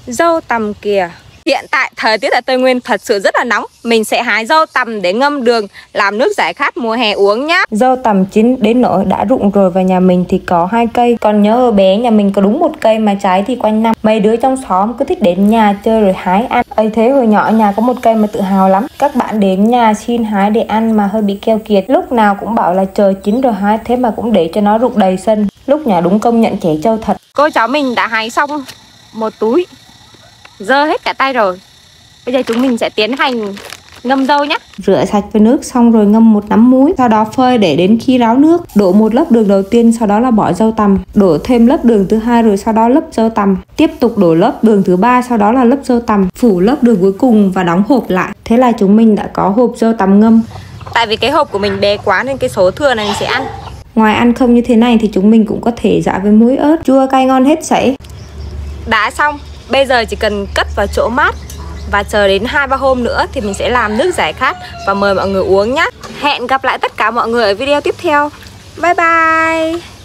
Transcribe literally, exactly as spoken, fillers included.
Dâu tằm kìa. Hiện tại thời tiết ở Tây Nguyên thật sự rất là nóng. Mình sẽ hái dâu tằm để ngâm đường làm nước giải khát mùa hè uống nhá. Dâu tằm chín đến nỗi đã rụng rồi, và nhà mình thì có hai cây. Còn nhớ ở bé nhà mình có đúng một cây mà trái thì quanh năm. Mấy đứa trong xóm cứ thích đến nhà chơi rồi hái ăn. ấy thế hồi nhỏ nhà có một cây mà tự hào lắm. Các bạn đến nhà xin hái để ăn mà hơi bị keo kiệt. Lúc nào cũng bảo là chờ chín rồi hái, thế mà cũng để cho nó rụng đầy sân. Lúc nhà đúng công nhận trẻ trâu thật. Cô cháu mình đã hái xong một túi, dơ hết cả tay rồi. Bây giờ chúng mình sẽ tiến hành ngâm dâu nhé. Rửa sạch với nước xong rồi ngâm một nắm muối, sau đó phơi để đến khi ráo nước. Đổ một lớp đường đầu tiên, sau đó là bỏ dâu tằm. Đổ thêm lớp đường thứ hai, rồi sau đó lớp dâu tằm. Tiếp tục đổ lớp đường thứ ba, sau đó là lớp dâu tằm. Phủ lớp đường cuối cùng và đóng hộp lại. Thế là chúng mình đã có hộp dâu tằm ngâm. Tại vì cái hộp của mình bé quá nên cái số thừa này mình sẽ ăn. Ngoài ăn không như thế này thì chúng mình cũng có thể rã với muối ớt, chua cay ngon hết sảy. Đã xong, bây giờ chỉ cần cất vào chỗ mát và chờ đến hai ba hôm nữa thì mình sẽ làm nước giải khát và mời mọi người uống nhé. Hẹn gặp lại tất cả mọi người ở video tiếp theo. Bye bye.